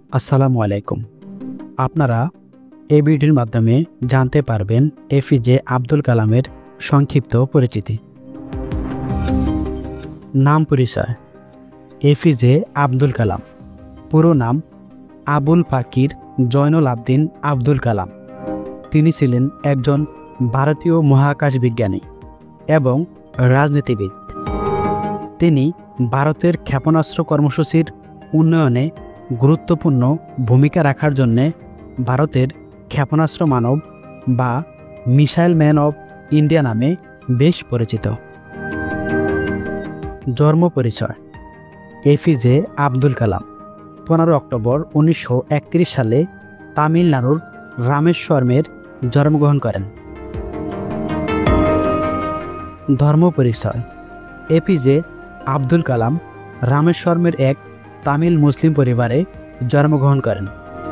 আসসালামু আলাইকুম। আপনারা এই ভিডিওর মাধ্যমে জানতে পারবেন এপিজে আব্দুল কালামের সংক্ষিপ্ত পরিচিতি। নাম পরিচয়। এপিজে আব্দুল কালাম, পুরো নাম আবুল পাকির জয়নুল আবদিন আব্দুল কালাম। তিনি ছিলেন একজন ভারতীয় মহাকাশ বিজ্ঞানী এবং রাজনীতিবিদ। তিনি ভারতের ক্ষেপণাস্ত্র কর্মসূচির উন্নয়নে গুরুত্বপূর্ণ ভূমিকা রাখার জন্যে ভারতের ক্ষেপণাস্ত্র মানব বা মিসাইল ম্যান অব ইন্ডিয়া নামে বেশ পরিচিত। জন্ম পরিচয়। এপিজে আব্দুল কালাম 15 অক্টোবর 1931 সালে তামিলনাড়ুর রামেশ্বরমের জন্মগ্রহণ করেন। ধর্ম পরিচয়। এপিজে আব্দুল কালাম রামেশ্বরমের এক তামিল মুসলিম পরিবারে জন্মগ্রহণ করেন।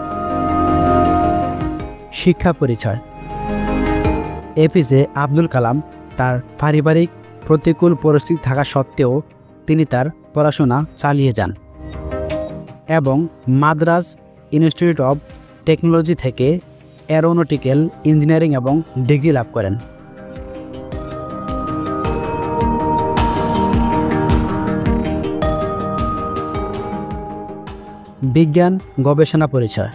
শিক্ষা পরিচয়। এপিজে আব্দুল কালাম তার পারিবারিক প্রতিকূল পরিস্থিতি থাকা সত্ত্বেও তিনি তার পড়াশোনা চালিয়ে যান এবং মাদ্রাজ ইনস্টিটিউট অব টেকনোলজি থেকে অ্যারোনটিক্যাল ইঞ্জিনিয়ারিং এবং ডিগ্রি লাভ করেন। বিজ্ঞান গবেষণা পরিচয়।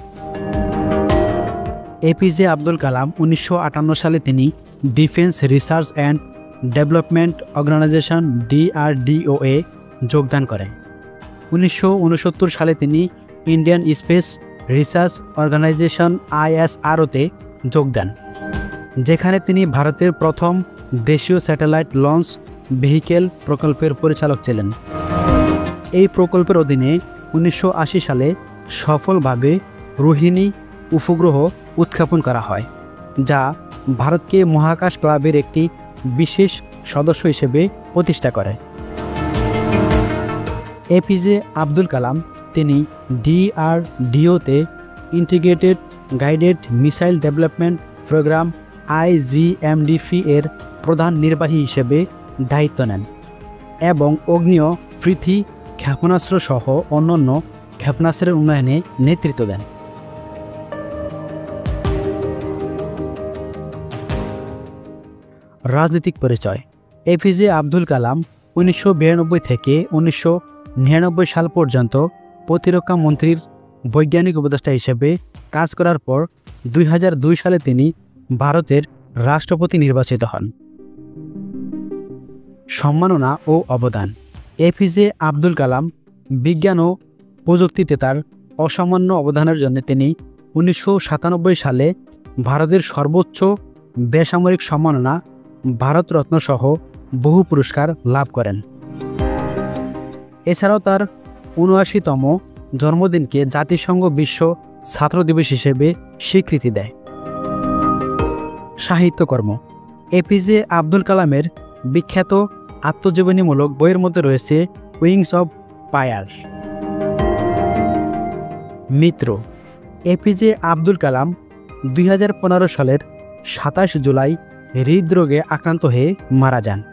এপিজে আব্দুল কালাম 1958 সালে তিনি defence research and development organisation DRDO-এ যোগদান করেন। 1969 সালে তিনি ইন্ডিয়ান স্পেস রিসার্চ অর্গানাইজেশন ISRO-তে যোগ দেন, যেখানে তিনি ভারতের প্রথম দেশীয় স্যাটেলাইট লঞ্চ ভেহিকেল প্রকল্পের পরিচালক ছিলেন। এই প্রকল্পের অধীনে 1980 সালে সফলভাবে রোহিণী উপগ্রহ উৎক্ষেপণ করা হয়, যা ভারতকে মহাকাশ ক্লাবের একটি বিশেষ সদস্য হিসেবে প্রতিষ্ঠা করে। এপিজে আব্দুল কালাম তিনি DRDO-তে integrated guided missile development programme IGMDP এর প্রধান নির্বাহী হিসেবে দায়িত্ব নেন এবং অগ্নিয় পৃথি ক্ষেপণাস্ত্র সহ অন্যান্য ক্ষেপণাস্ত্রের উন্নয়নে নেতৃত্ব দেন। রাজনৈতিক পরিচয়। এপিজে আব্দুল কালাম 1992 থেকে 1999 সাল পর্যন্ত প্রতিরক্ষা মন্ত্রীর বৈজ্ঞানিক উপদেষ্টা হিসেবে কাজ করার পর 2002 সালে তিনি ভারতের রাষ্ট্রপতি নির্বাচিত হন। সম্মাননা ও অবদান। এপিজে আব্দুল কালাম বিজ্ঞান ও প্রযুক্তিতে তার অসামান্য অবদানের জন্য তিনি 1997 সালে ভারতের সর্বোচ্চ বেসামরিক সম্মাননা ভারতরত্ন সহ বহু পুরস্কার লাভ করেন। এছাড়াও তার 79তম জন্মদিনকে জাতিসংঘ বিশ্ব ছাত্র দিবস হিসেবে স্বীকৃতি দেয়। সাহিত্যকর্ম। এপিজে আব্দুল কালামের বিখ্যাত আত্মজীবনীমূলক বইয়ের মধ্যে রয়েছে উইংস অব ফায়ার। মৃত্যু। এপিজে আব্দুল কালাম 2015 সালের 27 জুলাই হৃদরোগে আক্রান্ত হয়ে মারা যান।